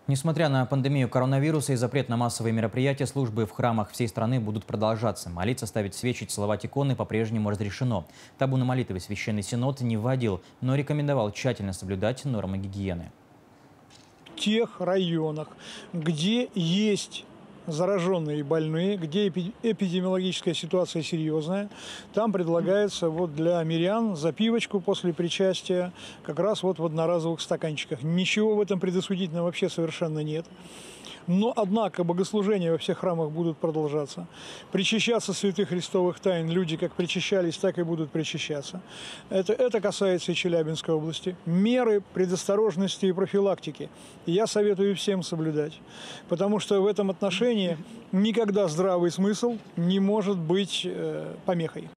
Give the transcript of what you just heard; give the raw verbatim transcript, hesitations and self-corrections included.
Несмотря на пандемию коронавируса и запрет на массовые мероприятия, службы в храмах всей страны будут продолжаться. Молиться, ставить свечи, целовать иконы по-прежнему разрешено. Табу на молитвы Священный Синод не вводил, но рекомендовал тщательно соблюдать нормы гигиены. В тех районах, где есть зараженные и больные, где эпидемиологическая ситуация серьезная, там предлагается вот для мирян запивочку после причастия как раз вот в одноразовых стаканчиках. Ничего в этом предосудительного вообще совершенно нет. Но, однако, богослужения во всех храмах будут продолжаться. Причащаться святых христовых тайн люди как причащались, так и будут причащаться. Это, это касается и Челябинской области. Меры предосторожности и профилактики я советую всем соблюдать, потому что в этом отношении никогда здравый смысл не может быть э, помехой.